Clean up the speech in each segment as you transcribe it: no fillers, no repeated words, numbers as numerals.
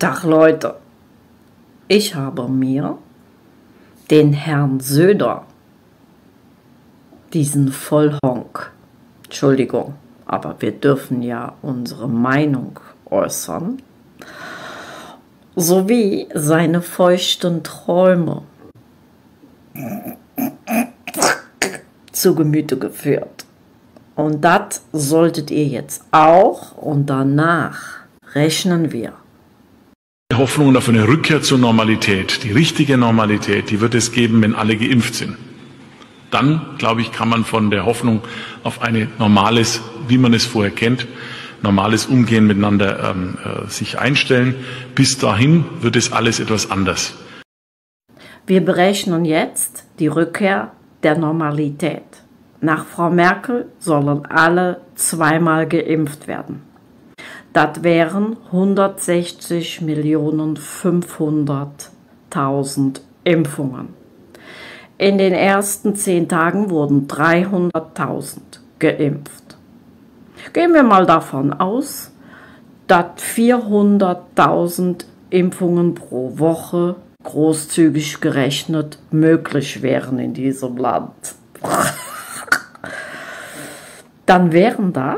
Tag Leute, ich habe mir den Herrn Söder, diesen Vollhonk, Entschuldigung, aber wir dürfen ja unsere Meinung äußern, sowie seine feuchten Träume zu Gemüte geführt. Und das solltet ihr jetzt auch, und danach rechnen wir. Die Hoffnung auf eine Rückkehr zur Normalität, die richtige Normalität, die wird es geben, wenn alle geimpft sind. Dann, glaube ich, kann man von der Hoffnung auf ein normales, wie man es vorher kennt, normales Umgehen miteinander sich einstellen. Bis dahin wird es alles etwas anders. Wir berechnen jetzt die Rückkehr der Normalität. Nach Frau Merkel sollen alle zweimal geimpft werden. Das wären 160.500.000 Impfungen. In den ersten 10 Tagen wurden 300.000 geimpft. Gehen wir mal davon aus, dass 400.000 Impfungen pro Woche großzügig gerechnet möglich wären in diesem Land. Dann wären das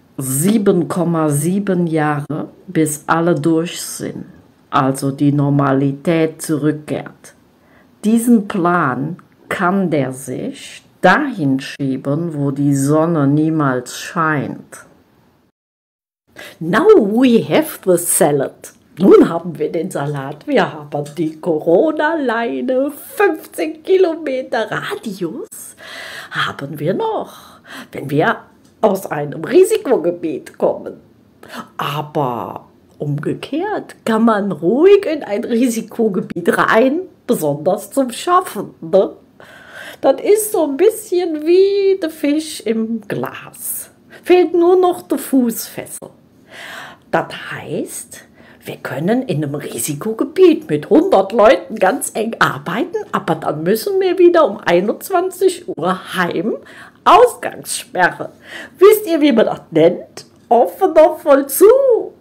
7,7 Jahre, bis alle durch sind, also die Normalität zurückkehrt. Diesen Plan kann der sich dahin schieben, wo die Sonne niemals scheint. Now we have the salad. Nun haben wir den Salat, wir haben die Corona-Leine, 15 Kilometer Radius haben wir noch, wenn wir aus einem Risikogebiet kommen. Aber umgekehrt kann man ruhig in ein Risikogebiet rein, besonders zum Schaffen. Ne? Das ist so ein bisschen wie der Fisch im Glas. Fehlt nur noch der Fußfessel. Das heißt, wir können in einem Risikogebiet mit 100 Leuten ganz eng arbeiten, aber dann müssen wir wieder um 21 Uhr heim. Ausgangssperre. Wisst ihr, wie man das nennt? Offener Vollzug.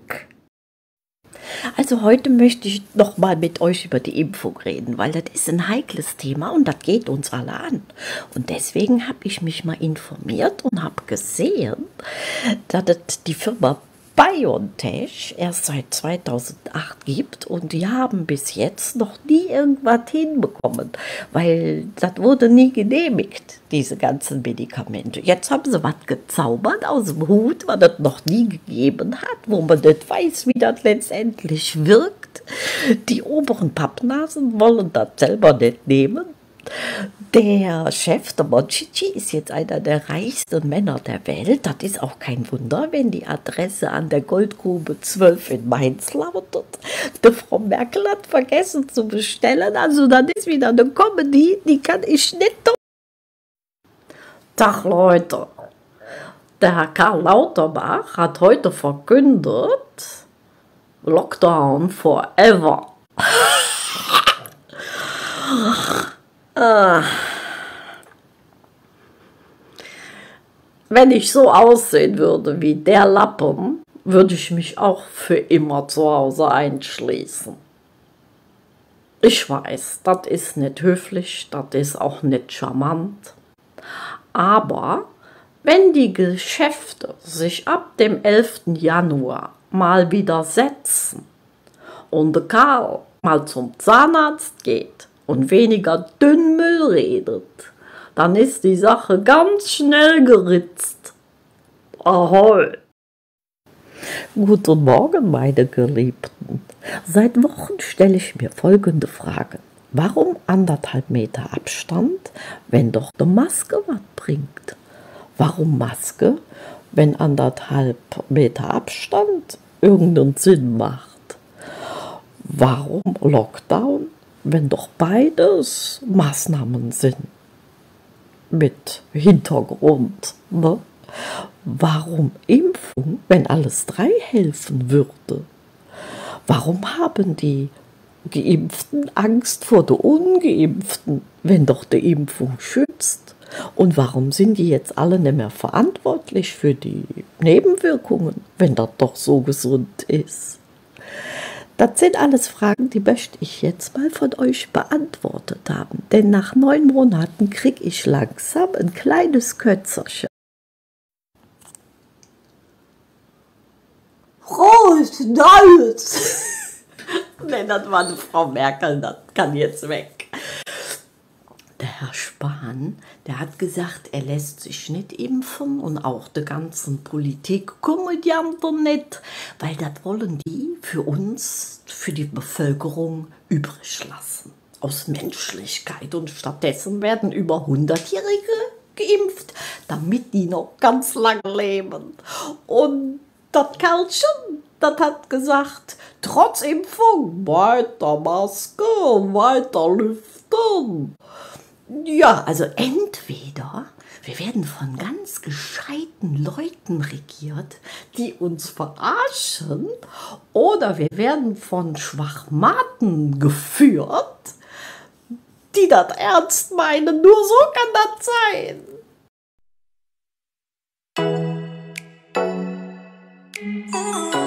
Also heute möchte ich noch mal mit euch über die Impfung reden, weil das ist ein heikles Thema und das geht uns alle an. Und deswegen habe ich mich mal informiert und habe gesehen, dass es die Firma BioNTech erst seit 2008 gibt und die haben bis jetzt noch nie irgendwas hinbekommen, weil das wurde nie genehmigt, diese ganzen Medikamente. Jetzt haben sie was gezaubert aus dem Hut, was es noch nie gegeben hat, wo man nicht weiß, wie das letztendlich wirkt. Die oberen Pappnasen wollen das selber nicht nehmen. Der Chef, der Monchichi, ist jetzt einer der reichsten Männer der Welt. Das ist auch kein Wunder, wenn die Adresse an der Goldgrube 12 in Mainz lautet. Die Frau Merkel hat vergessen zu bestellen, also das ist wieder eine Comedy, die kann ich nicht tun. Tag Leute, der Herr Karl Lauterbach hat heute verkündet, Lockdown forever. Wenn ich so aussehen würde wie der Lappen, würde ich mich auch für immer zu Hause einschließen. Ich weiß, das ist nicht höflich, das ist auch nicht charmant. Aber wenn die Geschäfte sich ab dem 11. Januar mal wieder setzen und der Karl mal zum Zahnarzt geht und weniger Dünnmüll redet, dann ist die Sache ganz schnell geritzt. Ahoi! Guten Morgen, meine Geliebten. Seit Wochen stelle ich mir folgende Frage. Warum 1,5 Meter Abstand, wenn doch eine Maske was bringt? Warum Maske, wenn 1,5 Meter Abstand irgendeinen Sinn macht? Warum Lockdown, wenn doch beides Maßnahmen sind? Mit Hintergrund, ne? Warum Impfung, wenn alles 3 helfen würde? Warum haben die Geimpften Angst vor der Ungeimpften, wenn doch die Impfung schützt? Und warum sind die jetzt alle nicht mehr verantwortlich für die Nebenwirkungen, wenn das doch so gesund ist? Das sind alles Fragen, die möchte ich jetzt mal von euch beantwortet haben. Denn nach 9 Monaten kriege ich langsam ein kleines Kötzerchen. Frohes Neues! Nee, das war eine Frau Merkel, das kann jetzt weg. Der Herr Spahn, der hat gesagt, er lässt sich nicht impfen und auch die ganzen Politikkomödianten nicht, weil das wollen die für uns, für die Bevölkerung übrig lassen. Aus Menschlichkeit, und stattdessen werden über 100-Jährige geimpft, damit die noch ganz lange leben. Und das Kerlchen, das hat gesagt, trotz Impfung weiter Maske, weiter lüften. Ja, also entweder wir werden von ganz gescheiten Leuten regiert, die uns verarschen, oder wir werden von Schwachmaten geführt, die das ernst meinen. Nur so kann das sein.